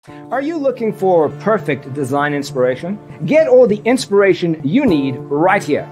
Are you looking for perfect design inspiration? Get all the inspiration you need right here.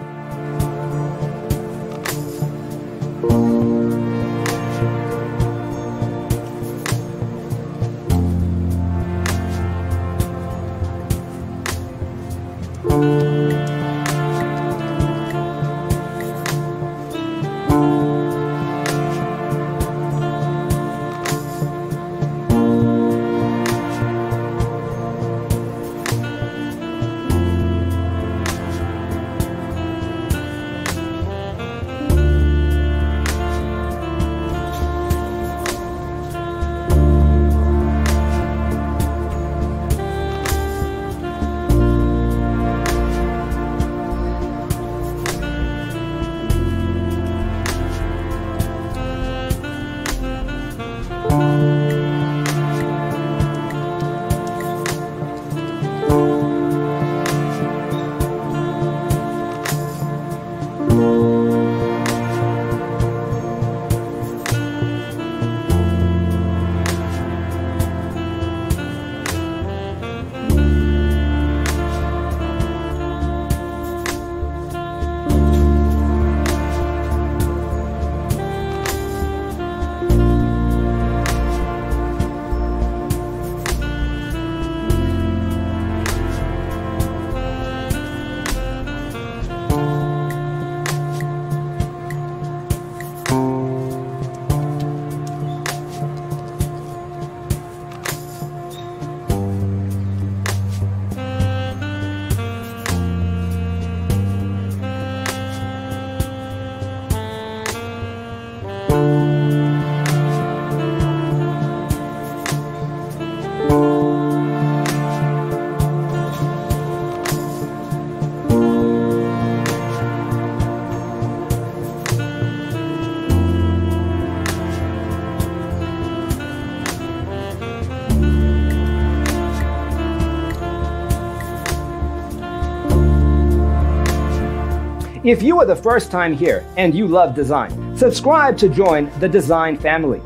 If you are the first time here and you love design, subscribe to join the design family.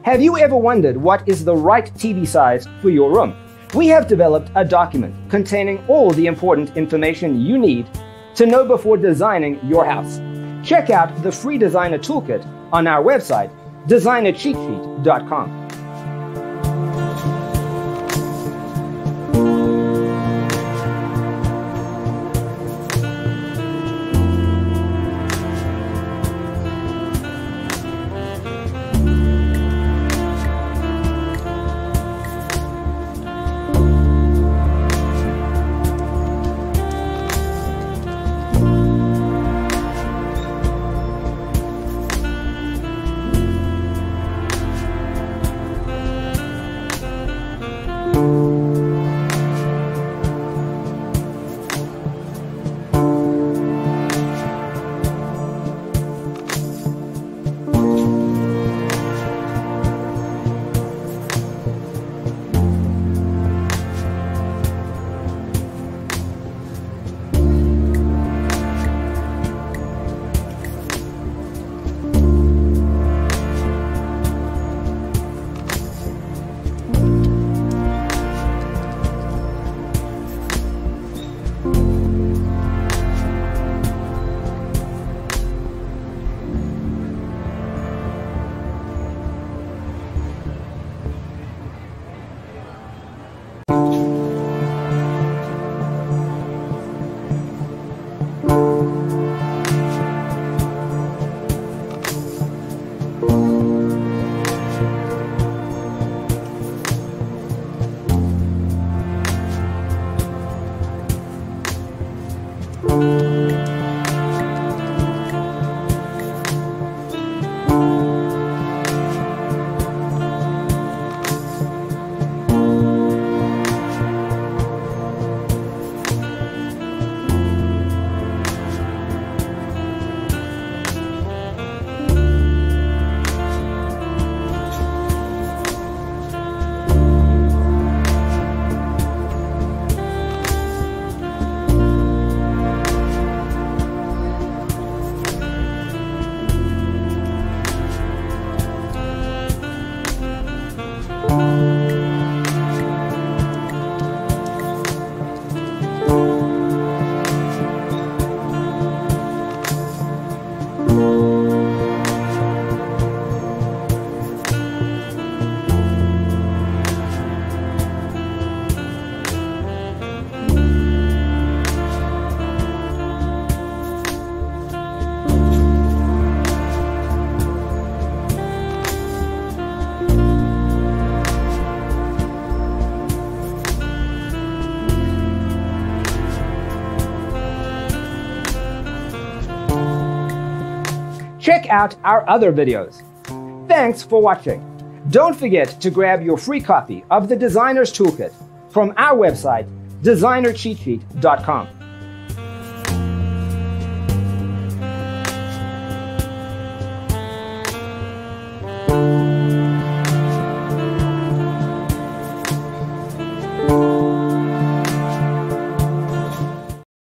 Have you ever wondered what is the right TV size for your room? We have developed a document containing all the important information you need to know before designing your house. Check out the free designer toolkit on our website, designercheatsheet.com. Check out our other videos. Thanks for watching. Don't forget to grab your free copy of the Designer's Toolkit from our website, designercheatsheet.com.